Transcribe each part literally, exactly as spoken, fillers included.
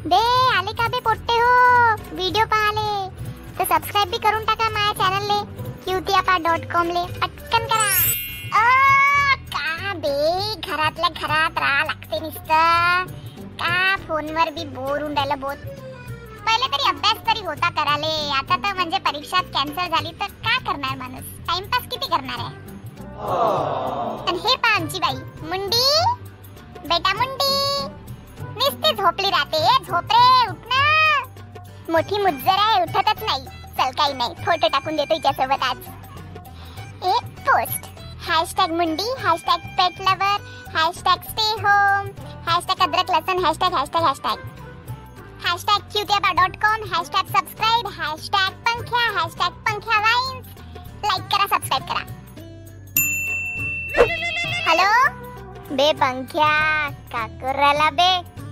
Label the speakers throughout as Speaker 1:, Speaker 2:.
Speaker 1: बे आले का बे पोट्टे हो व्हिडिओ पाहाले तर सबस्क्राइब भी करून टाका माझ्या चॅनल ले क्यूतियापा डॉट कॉम ले पटकन करा. अ का बे घरातल्या घरात राहा लागते नुसतं का फोनवर बी बोर होऊन राहिलं बहुत. पहिले तरी अभ्यास तरी होता कराले आता तर म्हणजे परीक्षाच कॅन्सल झाली तर का करणार माणूस टाइमपास किती करणार आहे. आणि हे पहा आमची बाई मुंडी बेटा मुंडी नुसती झोपली राहते. झोप रे उठ ना मोठी मुज्जर आहे उठतच नाही. चल काही नाही फोटो टाकून देतो हिच्यासोबत आज. एक पोस्ट हॅशटॅग मुंडी hashtag pet lover hashtag stay home hashtag अद्रक लसन हॅशटॅग हॅशटॅग हॅशटॅग हॅशटॅग क्यूतियापा dot com hashtag subscribe hashtag पंख्या हॅशटॅग पंख्या वाइन्स. लाईक करा सबस्क्राइब करा. हॅलो बे पंख्या का करायला बे.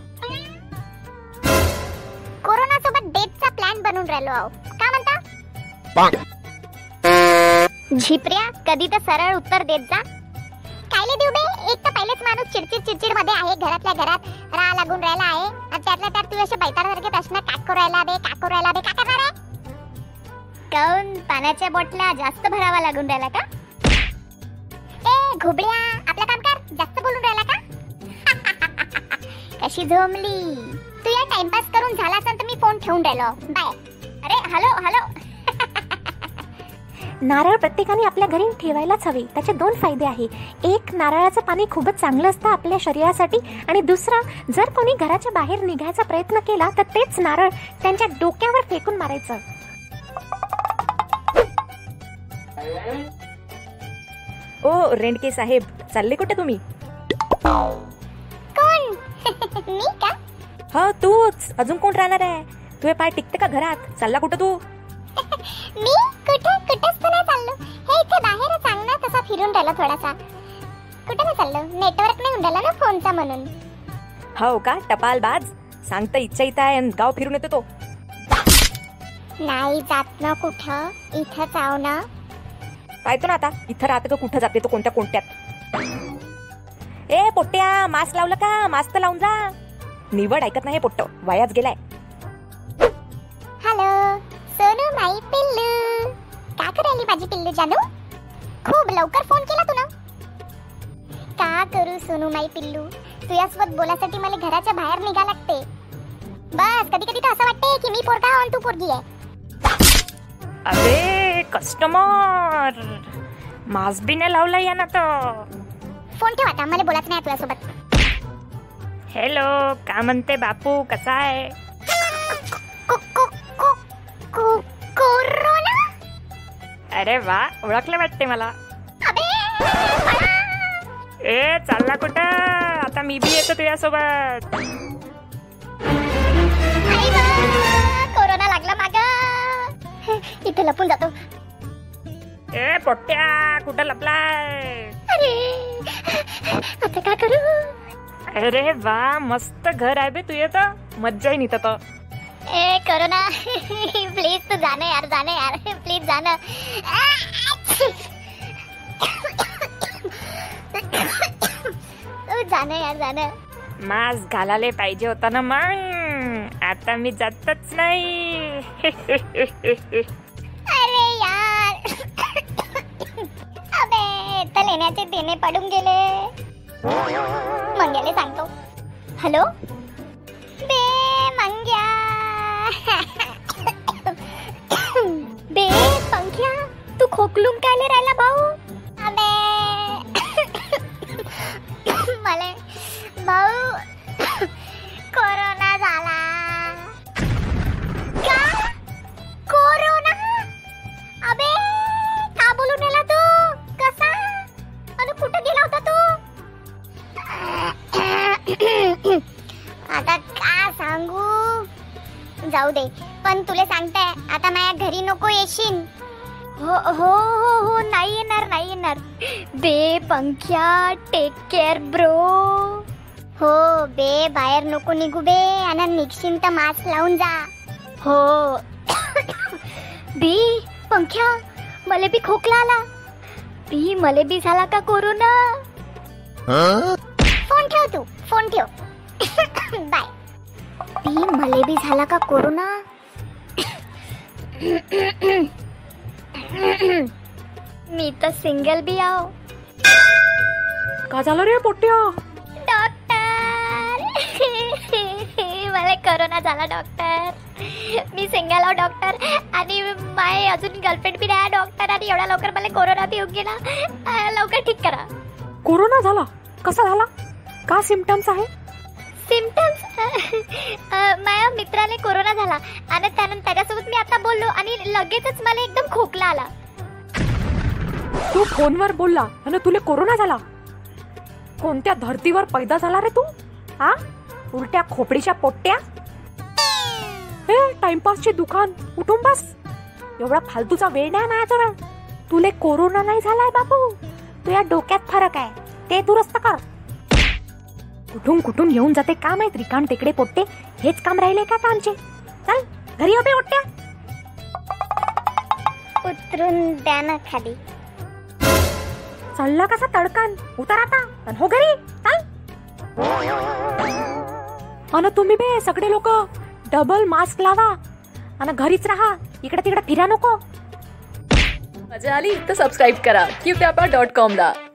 Speaker 1: कोरोना सोबत डेटचा प्लॅन बनवून राहिलो आहो का म्हणता. झिपऱ्या कधी तर सरळ उत्तर देत जा. कायले देऊ बे एक तर पहिलेच माणूस चिडचिड चिडचिड मध्ये आहे घरातल्या घरात राहा लागून राहिला आहे आणि त्यातल्या त्यात तू असे बैताडासारखे प्रश्न का करू राहिला बे का करू राहिला बे का करणार आहे. काऊन पाण्याच्या बॉटल्या जास्त भरावा लागून राहिला का. ए घुबड्या आपलं काम कर जास्त बोलून राहिला का. कशी झोमली तू या टाइमपास करून झाला असेल तर मी फोन ठेवून राहिलो बाय. अरे हॅलो हॅलो.
Speaker 2: नारळ प्रत्येकाने आपल्या घरी ठेवायलाच हवे. त्याचे दोन फायदे आहे. एक नारळाचं पाणी खूपच चांगलं असतं आपल्या शरीरासाठी आणि दुसरं जर कोणी घराच्या बाहेर निघायचा प्रयत्न केला तर तेच नारळ त्यांच्या डोक्यावर फेकून मारायचं.
Speaker 3: ओ रेंडके साहेब चालले कुठे तुम्ही.
Speaker 1: कोण मी का.
Speaker 3: हा तूच अजून कोण राहणार आहे. तुझे पाय टिकते का घरात चालला कुठे तू.
Speaker 1: मी कुठे कुठेच तर नाही चाललो. हे इथे बाहेर चांगला तसा फिरून राहिला थोडासा. कुठे नाही चाललो नेटवर्क नाही उडाला ना फोनचा म्हणून.
Speaker 3: हो का टपाल बाज सांगता इच्छा इथं आहे आणि गाव फिरून येतो तो.
Speaker 1: नाही जात ना कुठं इथंच आव ना.
Speaker 3: पाहतो ना आता इथं राहतं का कुठं जाते तो कोणत्या कोणत्यात. ए पोट्ट्या मास्क लावलं का मास्क लावून जा. निवड ऐकत नाही पोट्ट वायाच गेलाय.
Speaker 1: हॅलो सोनू माई पिल्लू का करायली माझी पिल्लू जानू. खूप लवकर फोन केला तू ना. का करू सोनू माई पिल्लू तुझ्यासोबत बोलासाठी मला घराच्या बाहेर निघा लागते. बस कधी कधी तर असं वाटते की मी पोरगा आणि तू पोरगी आहे.
Speaker 3: अरे कस्टमर मास्क बी नाही लावला या ना तर.
Speaker 1: फोन ठेव आता मला बोलायचं नाही तुझ्यासोबत.
Speaker 3: हॅलो का म्हणते बापू कसा आहे.
Speaker 1: कोरोना.
Speaker 3: अरे वा ओळखलं वाटते मला.
Speaker 1: अबे
Speaker 3: ए चालला कुठं आता मी बी येतो तुझ्यासोबत.
Speaker 1: कोरोना लागला माग इथे लपून जातो.
Speaker 3: ए पोट्ट्या कुठं लपलाय.
Speaker 1: अरे आता काय करू.
Speaker 3: अरे वा मस्त घर आहे बे तुझे तर मज्जा येईन इथं तर.
Speaker 1: ए कोरोना प्लीज तू जाने यार जाने यार प्लीज जाना. तू जाने यार जाना.
Speaker 3: मास्क घालायला पाहिजे होता ना मग. आता मी जातच नाही.
Speaker 1: अरे यार अबे तर लेण्याचे देणे पडून गेले. मंग्याले सांगतो. हॅलो बे मंग्या. बे पंख्या तू खोकलून कायले राहिला भाऊ. अबे मला भाऊ कोरोना झाला. का कोरोना. अबे का बोलून राहिला तू कसा आणि कुठं गेला होता तू. आता का सांगू जाऊ दे पण तुला सांगताय आता माझ्या घरी नको येशील. हो हो हो हो नाही येणार नाही येणार. बे पंख्या टेक केअर ब्रो. हो बे बाहेर नको निघू बे आणि निघशील तर मास्क लावून जा. हो बी पंख्या मले बी खोकला आला. बी मले बी झाला का कोरोना. फोन ठेव तू फोन ठेव बाय. बापी मले बी झाला का कोरोना? मी तर सिंगल बी आहो.
Speaker 3: का झालं रे पोट्ट्या?
Speaker 1: डॉक्टर मला कोरोना झाला डॉक्टर. मी सिंगल आहो डॉक्टर आणि माय अजून गर्लफ्रेंड बी नाही डॉक्टर. आणि एवढा लवकर मला कोरोना बी येऊन गेला. लवकर ठीक करा.
Speaker 3: कोरोना झाला? कसा झाला? का सिम्पटम्स आहे?
Speaker 1: सिम्पटम्स माझ्या मित्राला कोरोना झाला आणि त्यानंतर त्याच्यासोबत मी आता बोललो आणि लगेचच मला एकदम खोकला आला.
Speaker 3: तू फोनवर बोलला आणि तुला कोरोना झाला? कोणत्या धर्तीवर पैदा झाला रे तू? हा उलट्या खोपडीच्या पोट्ट्या. हे टाइमपासचे दुकान उठून बस. एवढा फालतूचा वेळ नाही माझ्याजवळ. तुले कोरोना नाही झालाय बापू.
Speaker 2: तुझ्या डोक्यात फरक आहे ते दुरुस्त कर.
Speaker 3: कुठून कुठून येऊन जाते का माहित रिकाम टेकडे पोट्टे.
Speaker 2: हेच काम राहिले का आता आमचे? चल घरी उभे पोट्ट्या.
Speaker 1: उतरून द्या ना खाली.
Speaker 2: चालला कसा तडकान? उतर आता आणि हो घरी. चल.
Speaker 3: आणि तुम्ही बे सगळे लोक डबल मास्क लावा आणि घरीच राहा. इकडे तिकडे फिरा नको.
Speaker 4: मजा आली तर सबस्क्राईब करा क्यूट्यापा डॉट कॉम ला.